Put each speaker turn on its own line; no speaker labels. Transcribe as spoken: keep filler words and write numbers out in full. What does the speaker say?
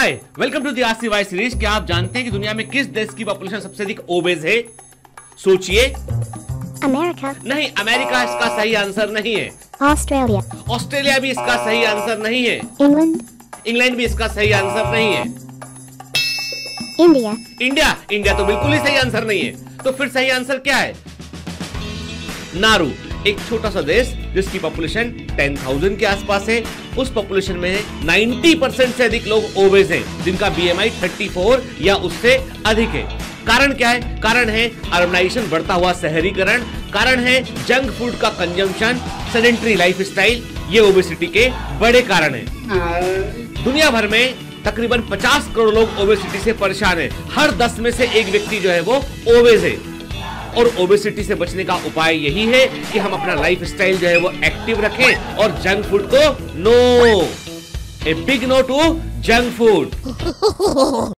Hi, welcome to the ask the why series. क्या आप जानते हैं कि दुनिया में किस देश की पॉपुलेशन सबसे अधिक ओबेज है? सोचिए।
अमेरिका।
नहीं, अमेरिका इसका सही आंसर नहीं है।
ऑस्ट्रेलिया।
ऑस्ट्रेलिया भी इसका सही आंसर नहीं है।
इंग्लैंड।
इंग्लैंड भी इसका सही आंसर नहीं है।
इंडिया।
इंडिया इंडिया तो बिल्कुल ही सही आंसर नहीं है। तो फिर सही आंसर क्या है? नारू, एक छोटा सा देश जिसकी पॉपुलेशन दस हज़ार के आसपास है। उस पॉपुलेशन में नब्बे परसेंट से अधिक लोग ओबेज हैं, जिनका बीएमआई चौंतीस या उससे अधिक है। कारण क्या है? कारण है अर्बनाइजेशन, बढ़ता हुआ शहरीकरण। कारण है जंक फूड का कंजम्पशन, सेडेंटरी लाइफस्टाइल। ये ओबेसिटी के बड़े कारण हैं। दुनिया भर में तकरीबन पचास करोड़ लोग ओबेसिटी से परेशान हैं। हर दस में से एक व्यक्ति जो है वो ओबेज है। और ओबेसिटी से बचने का उपाय यही है कि हम अपना लाइफस्टाइल जो है वो एक्टिव रखें और जंक फूड को no, a big no to junk food.